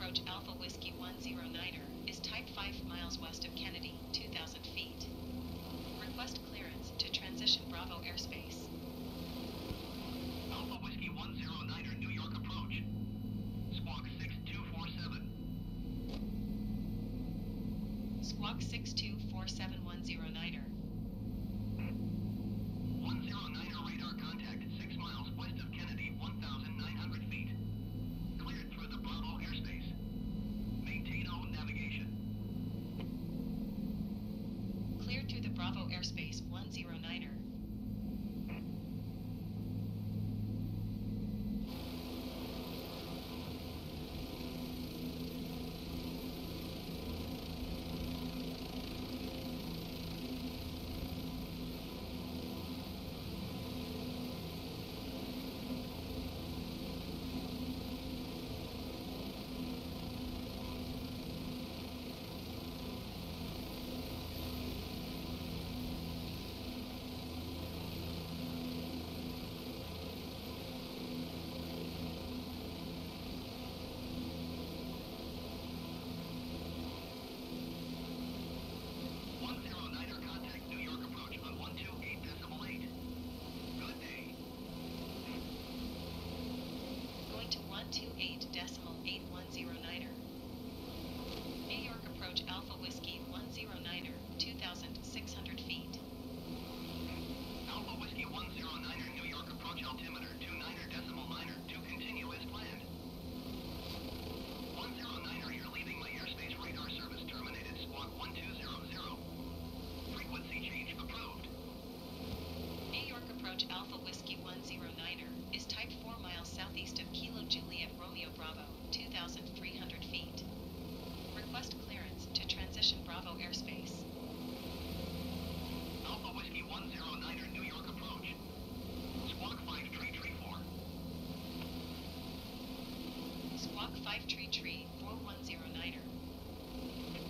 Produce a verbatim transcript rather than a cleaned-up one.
approach Alpha Whiskey one zero niner is type five miles west of Kennedy, two thousand feet. Request clearance to transition Bravo airspace. Alpha Whiskey one zero niner New York approach. Squawk six two four seven. Squawk six two four seven one zero niner. one zero niner radar contact six miles west of Kennedy, one thousand nine hundred feet. Cleared through the Bravo airspace. Maintain own navigation. Cleared through the Bravo airspace one zero niner. one zero niner contact New York approach on one two eight decimal eight. Good day. Going to one two eight decimal eight one zero niner. New York approach Alpha Whiskey one zero niner, two thousand six hundred feet. Alpha Whiskey one zero niner New York approach altimeter two niner decimal niner to continue as planned. one zero niner, you're leaving my airspace radar service terminated. Squawk one two zero zero. Frequency change approved. New York approach Alpha Whiskey one zero niner is type four miles southeast of Kilo Juliet Romeo Bravo, two thousand three hundred feet. Request clearance to transition Bravo airspace. Alpha Whiskey one zero niner New York approach. Squawk five tree tree four. Squawk five tree tree four one zero niner.